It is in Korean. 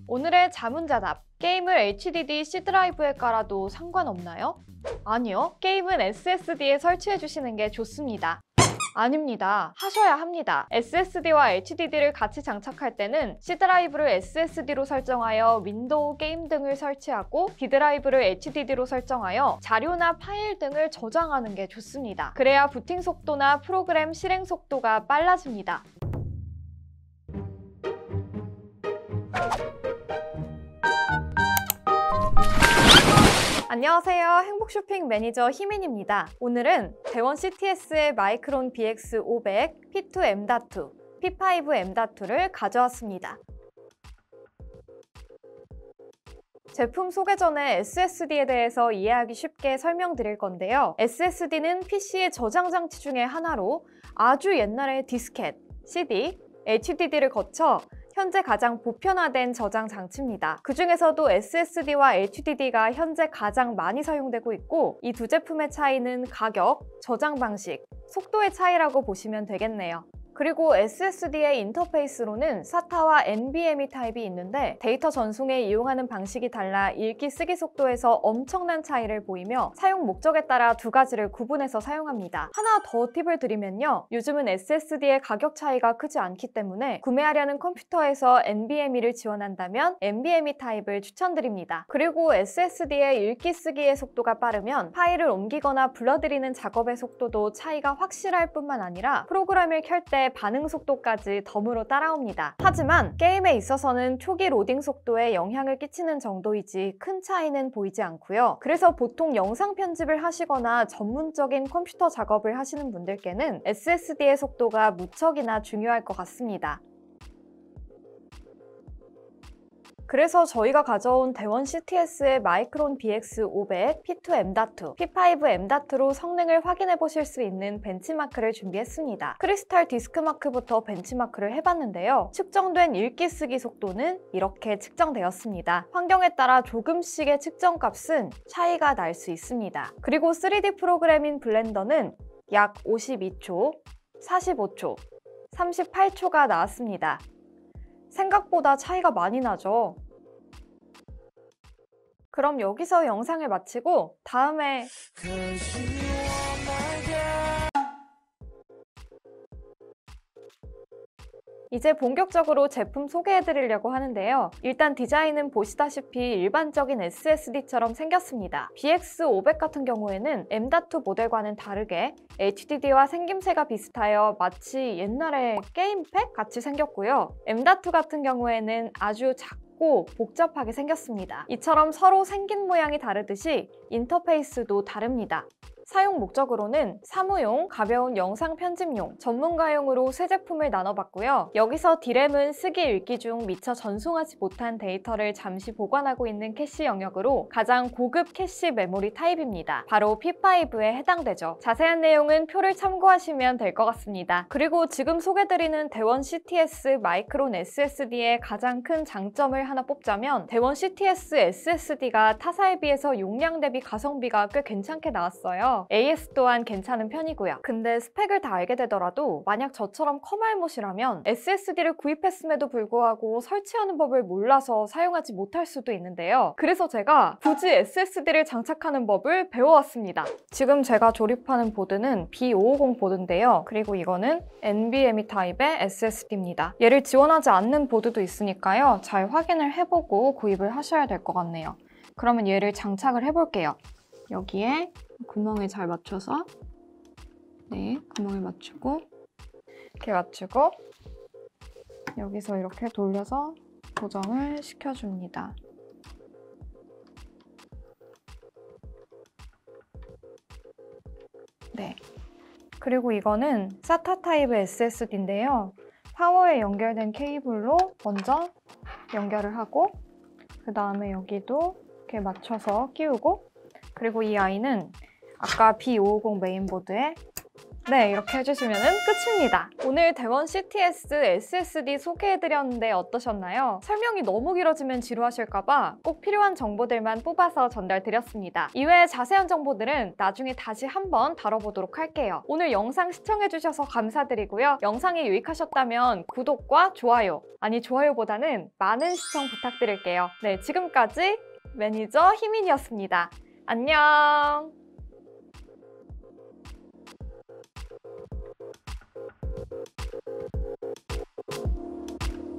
오늘의 자문자답. 게임을 HDD C 드라이브에 깔아도 상관없나요? 아니요. 게임은 SSD에 설치해 주시는 게 좋습니다. 아닙니다. 하셔야 합니다. SSD와 HDD를 같이 장착할 때는 C 드라이브를 SSD로 설정하여 윈도우 게임 등을 설치하고 D 드라이브를 HDD로 설정하여 자료나 파일 등을 저장하는 게 좋습니다. 그래야 부팅 속도나 프로그램 실행 속도가 빨라집니다. 안녕하세요. 행복쇼핑 매니저 희민입니다. 오늘은 대원 CTS의 마이크론 BX500 P2M.2, P5M.2를 가져왔습니다. 제품 소개 전에 SSD에 대해서 이해하기 쉽게 설명드릴 건데요. SSD는 PC의 저장 장치 중에 하나로 아주 옛날에 디스켓, CD, HDD를 거쳐 현재 가장 보편화된 저장 장치입니다. 그 중에서도 SSD와 HDD가 현재 가장 많이 사용되고 있고, 이 두 제품의 차이는 가격, 저장 방식, 속도의 차이라고 보시면 되겠네요. 그리고 SSD의 인터페이스로는 SATA와 NVMe 타입이 있는데 데이터 전송에 이용하는 방식이 달라 읽기 쓰기 속도에서 엄청난 차이를 보이며 사용 목적에 따라 두 가지를 구분해서 사용합니다. 하나 더 팁을 드리면요. 요즘은 SSD의 가격 차이가 크지 않기 때문에 구매하려는 컴퓨터에서 NVMe를 지원한다면 NVMe 타입을 추천드립니다. 그리고 SSD의 읽기 쓰기의 속도가 빠르면 파일을 옮기거나 불러들이는 작업의 속도도 차이가 확실할 뿐만 아니라 프로그램을 켤 때 반응 속도까지 덤으로 따라옵니다. 하지만 게임에 있어서는 초기 로딩 속도에 영향을 끼치는 정도이지 큰 차이는 보이지 않고요. 그래서 보통 영상 편집을 하시거나 전문적인 컴퓨터 작업을 하시는 분들께는 SSD의 속도가 무척이나 중요할 것 같습니다. 그래서 저희가 가져온 대원 CTS의 마이크론 BX500 P2M.2, P5M.2로 성능을 확인해 보실 수 있는 벤치마크를 준비했습니다. 크리스탈 디스크마크부터 벤치마크를 해봤는데요. 측정된 읽기 쓰기 속도는 이렇게 측정되었습니다. 환경에 따라 조금씩의 측정값은 차이가 날 수 있습니다. 그리고 3D 프로그램인 블렌더는 약 52초, 45초, 38초가 나왔습니다. 생각보다 차이가 많이 나죠? 그럼 여기서 영상을 마치고 다음에 이제 본격적으로 제품 소개해드리려고 하는데요. 일단 디자인은 보시다시피 일반적인 SSD처럼 생겼습니다. BX500 같은 경우에는 M.2 모델과는 다르게 HDD와 생김새가 비슷하여 마치 옛날에 게임팩 같이 생겼고요. M.2 같은 경우에는 아주 작고 복잡하게 생겼습니다. 이처럼 서로 생긴 모양이 다르듯이 인터페이스도 다릅니다. 사용 목적으로는 사무용, 가벼운 영상 편집용, 전문가용으로 세 제품을 나눠봤고요. 여기서 D램은 쓰기 읽기 중 미처 전송하지 못한 데이터를 잠시 보관하고 있는 캐시 영역으로 가장 고급 캐시 메모리 타입입니다. 바로 P5에 해당되죠. 자세한 내용은 표를 참고하시면 될 것 같습니다. 그리고 지금 소개드리는 대원 CTS 마이크론 SSD의 가장 큰 장점을 하나 뽑자면 대원 CTS SSD가 타사에 비해서 용량 대비 가성비가 꽤 괜찮게 나왔어요. AS 또한 괜찮은 편이고요. 근데 스펙을 다 알게 되더라도 만약 저처럼 커말못이라면 SSD를 구입했음에도 불구하고 설치하는 법을 몰라서 사용하지 못할 수도 있는데요. 그래서 제가 굳이 SSD를 장착하는 법을 배워왔습니다. 지금 제가 조립하는 보드는 B550 보드인데요. 그리고 이거는 NVMe 타입의 SSD입니다. 얘를 지원하지 않는 보드도 있으니까요. 잘 확인을 해보고 구입을 하셔야 될 것 같네요. 그러면 얘를 장착을 해볼게요. 여기에 구멍에 잘 맞춰서 구멍을 맞추고 이렇게 맞추고 여기서 이렇게 돌려서 고정을 시켜줍니다. 그리고 이거는 SATA 타입의 SSD인데요. 파워에 연결된 케이블로 먼저 연결을 하고 그 다음에 여기도 이렇게 맞춰서 끼우고 그리고 이 아이는 아까 B550 메인보드에 네, 이렇게 해주시면 끝입니다. 오늘 대원 CTS SSD 소개해드렸는데 어떠셨나요? 설명이 너무 길어지면 지루하실까봐 꼭 필요한 정보들만 뽑아서 전달드렸습니다. 이외에 자세한 정보들은 나중에 다시 한번 다뤄보도록 할게요. 오늘 영상 시청해주셔서 감사드리고요. 영상이 유익하셨다면 구독과 좋아요, 아니 좋아요보다는 많은 시청 부탁드릴게요. 네, 지금까지 매니저 희민이었습니다. 안녕!